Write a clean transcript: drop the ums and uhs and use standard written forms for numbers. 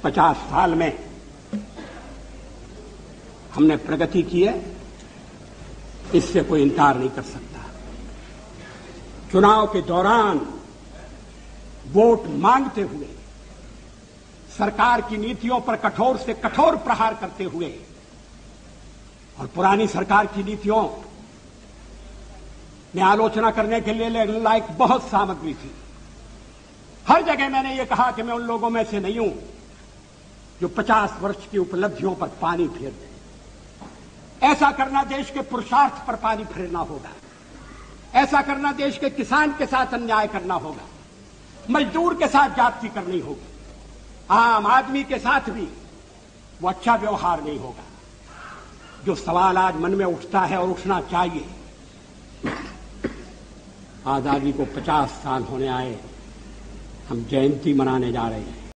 50 साल में हमने प्रगति की है, इससे कोई इनकार नहीं कर सकता। चुनाव के दौरान वोट मांगते हुए, सरकार की नीतियों पर कठोर से कठोर प्रहार करते हुए, और पुरानी सरकार की नीतियों में आलोचना करने के लिए लायक बहुत सामग्री थी। हर जगह मैंने ये कहा कि मैं उन लोगों में से नहीं हूं जो 50 वर्ष की उपलब्धियों पर पानी फेर दे। ऐसा करना देश के पुरुषार्थ पर पानी फेरना होगा। ऐसा करना देश के किसान के साथ अन्याय करना होगा, मजदूर के साथ जाति करनी होगी, आम आदमी के साथ भी वो अच्छा व्यवहार नहीं होगा। जो सवाल आज मन में उठता है और उठना चाहिए, आजादी को 50 साल होने आए, हम जयंती मनाने जा रहे हैं।